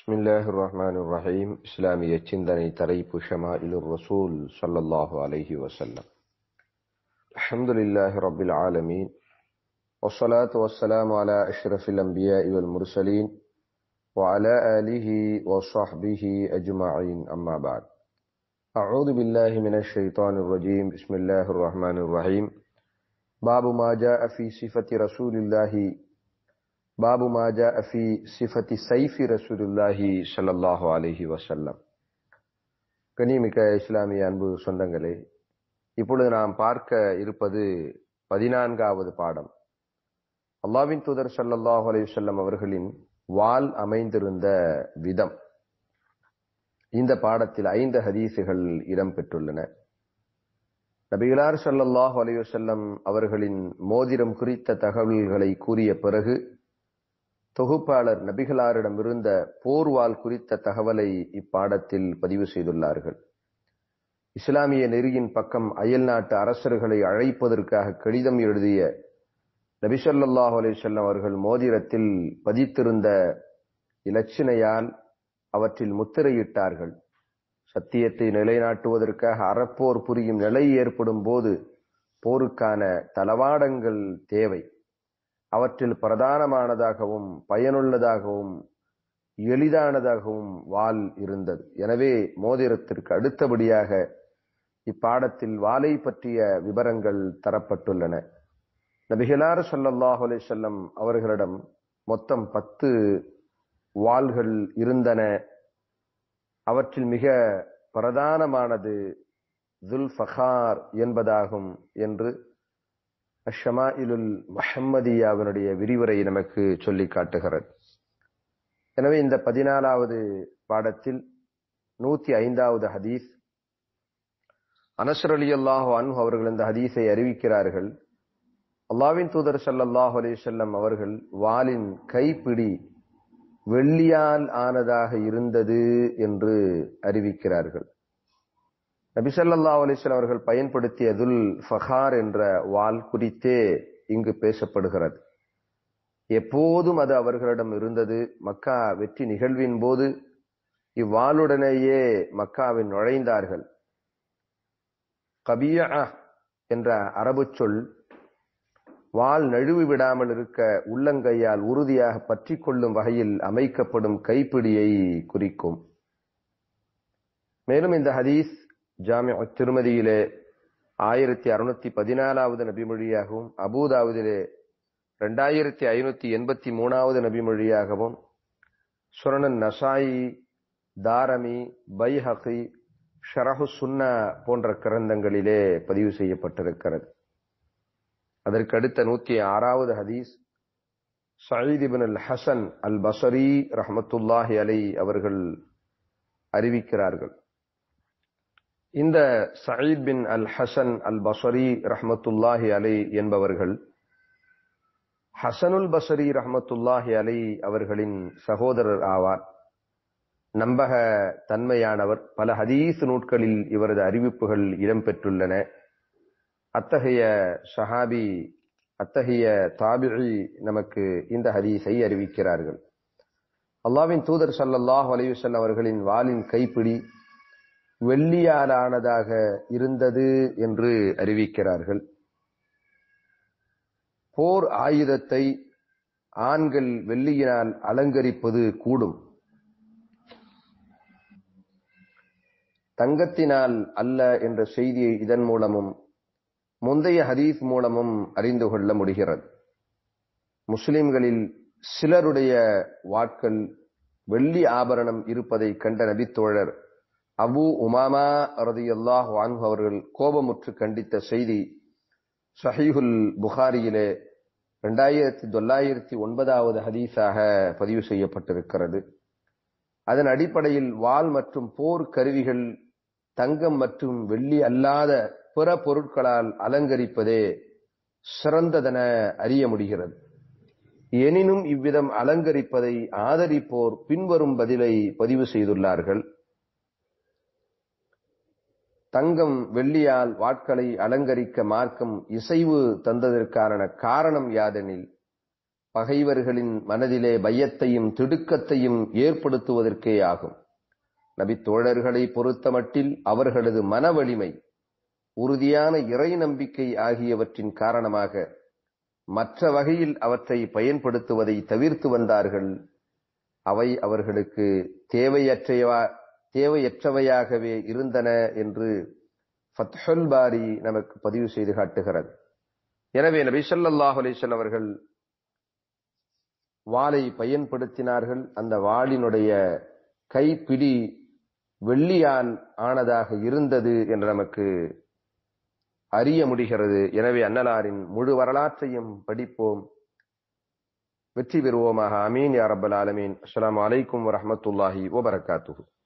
பிஸ்மில்லாஹிர்ரஹ்மானிர்ரஹீம். இஸ்லாமிய சிந்தனை தலைப்பு ஷமாயிலுர் ரசூல் ஸல்லல்லாஹு அலைஹி வஸல்லம். அல்ஹம்துலில்லாஹி ரப்பில் ஆலமீன். வஸ்ஸலாத்து வஸ்ஸலாமு அலா அஷ்ரஃபில் அன்பியாஇ வல் முர்ஸலீன் வ அலா ஆலிஹி வ ஸஹ்பிஹி அஜ்மஈன். அம்மா பஅத். அஊது பில்லாஹி மினஷ் ஷைத்தானிர் ரஜீம். பிஸ்மில்லாஹிர் ரஹ்மானிர் ரஹீம். பாபு மா ஜாஅ ஃபீ சிஃபத்தி ரசூலில்லாஹி பாபு மா ஜாஅ ஃபீ சிஃபத்தி ஸைஃபி ரசூலுல்லாஹி ஸல்லல்லாஹு அலைஹி வஸல்லம். கண்ணியமிக்க இஸ்லாமிய அன்பு சொந்தங்களே, இப்பொழுது நாம் பார்க்க இருப்பது 14வது பாடம். அல்லாஹ்வின் தூதர் ஸல்லல்லாஹு அலைஹி வஸல்லம் அவர்களின் வாள் அமைந்திருந்த விதம். இந்த பாடத்தில் 5 ஹதீஸுகள் இடம்பெற்றுள்ளன. நபிகளார் ஸல்லல்லாஹு அலைஹி வஸல்லம் அவர்களின் மோதிரம் குறித்த தகவல்களை கூறிய பிறகு தொகுப்பாளர் நபிகளாரிடம் இருந்த போர்வாள் குறித்த தகவலை இப்பாடத்தில் பதிவு செய்துள்ளார்கள். இஸ்லாமிய நெறியின் பக்கம் அயல் நாட்டு அரசர்களை அழைப்பதற்காக கடிதம் எழுதிய நபி ஸல்லல்லாஹு அலைஹி வஸல்லம் அவர்கள் மோதிரத்தில் பதித்திருந்த இலச்சினையால் அவற்றில் முத்திரையிட்டார்கள். சத்தியத்தை நிலைநாட்டுவதற்காக அறப்போர் புரியும் நிலை ஏற்படும் போது போருக்கான தளவாடங்கள் தேவை. அவற்றில் பிரதானமானதாகவும் பயனுள்ளதாகவும் எளிதானதாகவும் வாள் இருந்தது. எனவே மோதிரத்திற்கு அடுத்தபடியாக இப்பாடத்தில் வாளை பற்றிய விவரங்கள் தரப்பட்டுள்ளன. நபிகளார் ஸல்லல்லாஹு அலைஹி வஸல்லம் அவர்களிடம் மொத்தம் 10 வாள்கள் இருந்தன. அவற்றில் மிக பிரதானமானது துல்ஃபகார் என்பதாகும் என்று அஷ்ஷமாயிலுல் முஹம்மதியாவினுடைய விரிவுரை நமக்கு சொல்லி காட்டுகிறது. எனவே இந்த 14வது பாடத்தில் 105வது ஹதீஸ். அனஸ் ரலியல்லாஹு அன்ஹு அவர்கள் இந்த ஹதீஸை அறிவிக்கிறார்கள். அல்லாஹ்வின் தூதர் ஸல்லல்லாஹு அலைஹி வஸல்லம் அவர்கள் வாளின் கைப்பிடி வெள்ளியால் ஆனதாக இருந்தது என்று அறிவிக்கிறார்கள். நபி ஸல்லல்லாஹு அலைஹி வஸல்லம் அவர்கள் பயன்படுத்திய துல் ஃபகார் என்ற வாள் குறித்தே இங்கு பேசப்படுகிறது. எப்போதும் அது அவர்களிடம் இருந்தது. மக்கா வெற்றி நிகழ்வின் போது இவ்வாளுடனேயே மக்காவில் நுழைந்தார்கள். கபியா என்ற அரபு சொல் வாள் நழுவி விடாமல் இருக்க உள்ளங்கையால் உறுதியாக பற்றி கொள்ளும் வகையில் அமைக்கப்படும் கைப்பிடியை குறிக்கும். மேலும் இந்த ஹதீஸ் ஜாமிஉ திருமதியிலே 1614வது நபிமொழியாகவும், அபூதாவுதிலே 2583வது நபிமொழியாகவும், சுனன் நசாயி, தாரமி, பைஹகி, ஷரஹு சுன்னா போன்ற கிரந்தங்களிலே பதிவு செய்யப்பட்டிருக்கிறது. அதற்கு அடுத்த 106வது ஹதீஸ் சயீத் இப்னு அல் ஹசன் அல் பஸரி ரஹ்மத்துல்லாஹி அலைஹி அவர்கள் அறிவிக்கிறார்கள். இந்த சயீத் பின் அல் ஹசன் அல் பஸரி ரஹ்மத்துல்லாஹி அலைஹி என்பவர்கள் ஹசனுல் பஸரி ரஹ்மத்துல்லாஹி அலைஹி அவர்களின் சகோதரர் ஆவார். நம்பக தன்மையானவர். பல ஹதீஸ் நூட்களில் இவரது அறிவிப்புகள் இடம்பெற்றுள்ளன. அத்தகைய சஹாபி, அத்தகைய தாபிஈ நமக்கு இந்த ஹதீஸை அறிவிக்கிறார்கள். அல்லாஹ்வின் தூதர் ஸல்லல்லாஹு அலைஹி வஸல்லம் அவர்களின் வாளின் கைப்பிடி வெள்ளியாலானதாக இருந்தது என்று அறிவிக்கிறார்கள். போர் ஆயுதத்தை ஆண்கள் வெள்ளியினால் அலங்கரிப்பது கூடும், தங்கத்தினால் அல்ல என்ற செய்தியை இதன் மூலமும் முந்தைய ஹதீஸ் மூலமும் அறிந்து கொள்ள முடிகிறது. முஸ்லிம்களில் சிலருடைய வாட்கள் வெள்ளி ஆபரணம் இருப்பதை கண்ட நபித்தோழர் அபூ உமாமா ரலியல்லாஹு அன்ஹு அவர்கள் கோபமுற்று கண்டித்த செய்தி ஸஹீஹுல் புகாரியிலே 2909வது ஹதீஸாக பதிவு செய்யப்பட்டிருக்கிறது. அதன் அடிப்படையில் வாள் மற்றும் போர் கருவிகள் தங்கம் மற்றும் வெள்ளி அல்லாத பிற பொருட்களால் அலங்கரிப்பதே சிறந்ததென அறிய முடிகிறது. எனினும் இவ்விதம் அலங்கரிப்பதை ஆதரிப்போர் பின்வரும் பதிலை பதிவு செய்துள்ளார்கள். தங்கம் வெள்ளியால் வாட்களை அலங்கரிக்க மார்க்கம் இசைவு தந்ததற்கான காரணம் யாதெனில், பகைவர்களின் மனதிலே பயத்தையும் திடுக்கத்தையும் ஏற்படுத்துவதற்கே ஆகும். நபி தோழர்களை பொறுத்தமட்டில் அவர்களது மன வலிமை, உறுதியான இறை நம்பிக்கை ஆகியவற்றின் காரணமாக மற்ற வகையில் அவற்றை பயன்படுத்துவதை தவிர்த்து வந்தார்கள். அவை அவர்களுக்கு தேவையற்றவையாகவே இருந்தன என்று ஃபத்ஹுல் பாரி நமக்கு பதிவு செய்து காட்டுகிறது. எனவே நபி ஸல்லல்லாஹு அலைஹி வஸல்லம் அவர்கள் வாளை பயன்படுத்தினார்கள். அந்த வாளினுடைய கைப்பிடி வெள்ளியால் ஆனதாக இருந்தது என்று நமக்கு அறிய முடிகிறது. எனவே அன்னலாரின் முழு வரலாற்றையும் படிப்போம், வெற்றி பெறுவோமாக. ஆமீன் யா ரப்பல் ஆலமீன். அஸ்ஸலாமு அலைக்கும் வரஹ்மத்துல்லாஹி வபரகாத்துஹு.